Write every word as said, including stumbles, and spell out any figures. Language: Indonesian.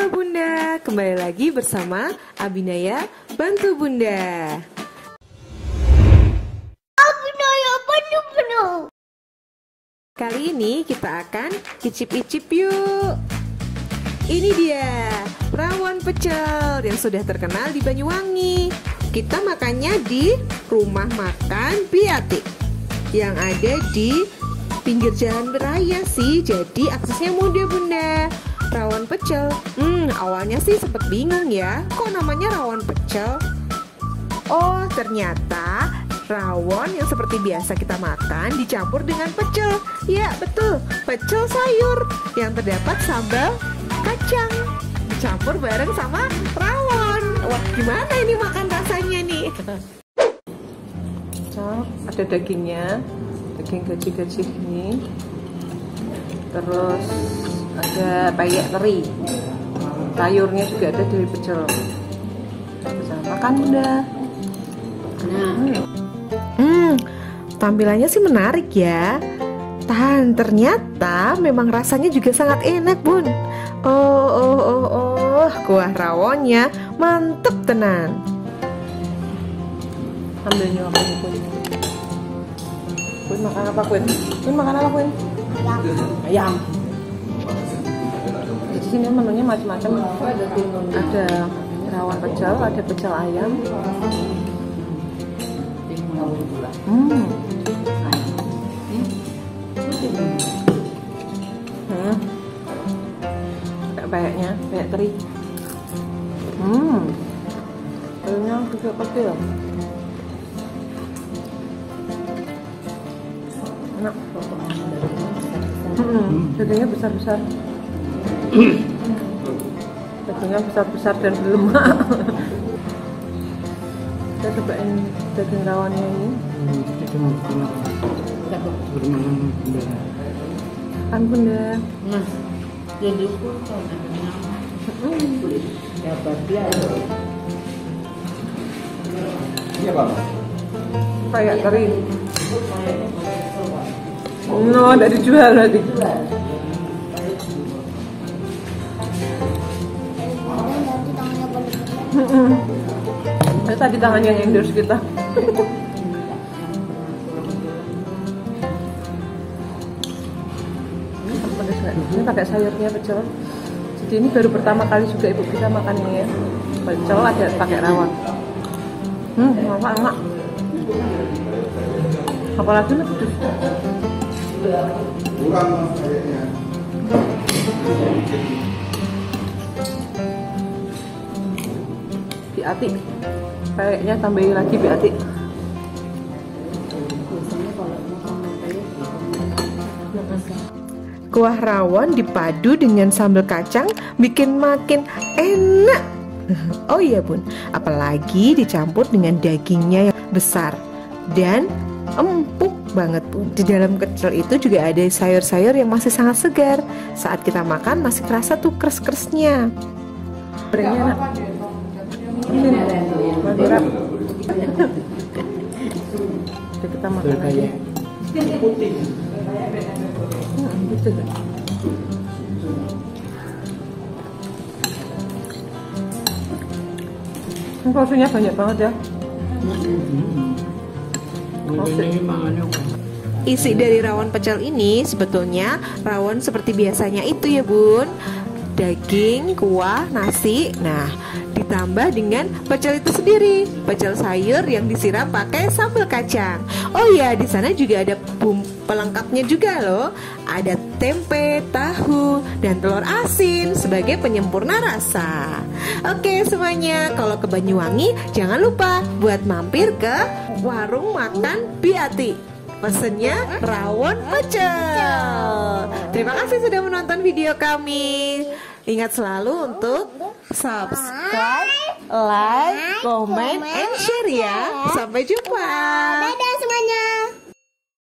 Halo Bunda, kembali lagi bersama Abinaya Bantu Bunda. Abinaya Bantu Bunda. Kali ini kita akan icip-icip yuk. Ini dia rawon pecel yang sudah terkenal di Banyuwangi. Kita makannya di rumah makan Biati yang ada di pinggir jalan raya sih, jadi aksesnya mudah Bunda. Rawon pecel, hmm awalnya sih sempet bingung ya, kok namanya rawon pecel? Oh ternyata rawon yang seperti biasa kita makan dicampur dengan pecel. Ya betul, pecel sayur yang terdapat sambal kacang dicampur bareng sama rawon. Wah gimana ini makan rasanya nih? So, ada dagingnya, daging gaji-gaji ini, terus ada peyek teri, sayurnya juga ada dari pecel. Bisa makan Bunda. Hmm. hmm, tampilannya sih menarik ya. Dan ternyata memang rasanya juga sangat enak Bun. Oh oh oh oh, kuah rawonnya mantep tenan. Ambil nyuapin Bun. Bun makan apa Bun? Bun makan apa Bun? Ayam. Ayam. Di sini menunya macam-macam. Ada rawon pecel, ada pecel ayam. Hmm. Hmm. Kayak peyeknya, peyek teri. Hmm. Terinya juga kecil. Enak. Hmm. Dagingnya besar-besar. Dagingnya besar-besar dan berlemak. Kita cobain daging rawonnya ini. Kan Bunda. Nah, jadi aku kan dapat dia. Iya Bang. Kayak teri. No, tidak dijual berarti. Itu tadi tangannya yang endorse kita. Ini pakai sayurnya pecel. Jadi ini baru pertama kali juga ibu kita makan ini ya. Pecel ada pakai rawon. Hmm, enak-enak. Apalagi nih pedes. Kurang kayaknya. Biati, kayaknya tambahin lagi Biati. Kuah rawon dipadu dengan sambal kacang bikin makin enak. Oh iya Bun, apalagi dicampur dengan dagingnya yang besar dan empuk banget Bun. Di dalam pecel itu juga ada sayur-sayur yang masih sangat segar. Saat kita makan masih terasa tuh kres-kresnya. Gorengnya enak. Mantap. Kita makan aja. Putih. Hmm, gitu kan. Porsinya banyak banget ya. Isi dari rawon pecel ini sebetulnya rawon seperti biasanya itu ya Bun. Daging, kuah, nasi. Nah, ditambah dengan pecel itu sendiri, pecel sayur yang disiram pakai sambal kacang. Oh ya, di sana juga ada bumbu pelengkapnya juga loh. Ada tempe, tahu, dan telur asin sebagai penyempurna rasa. Oke semuanya, kalau ke Banyuwangi jangan lupa buat mampir ke warung makan Biati. Pesennya rawon pecel. Terima kasih sudah menonton video kami. Ingat selalu untuk subscribe, like, comment, and share ya. Sampai jumpa. Dadah semuanya.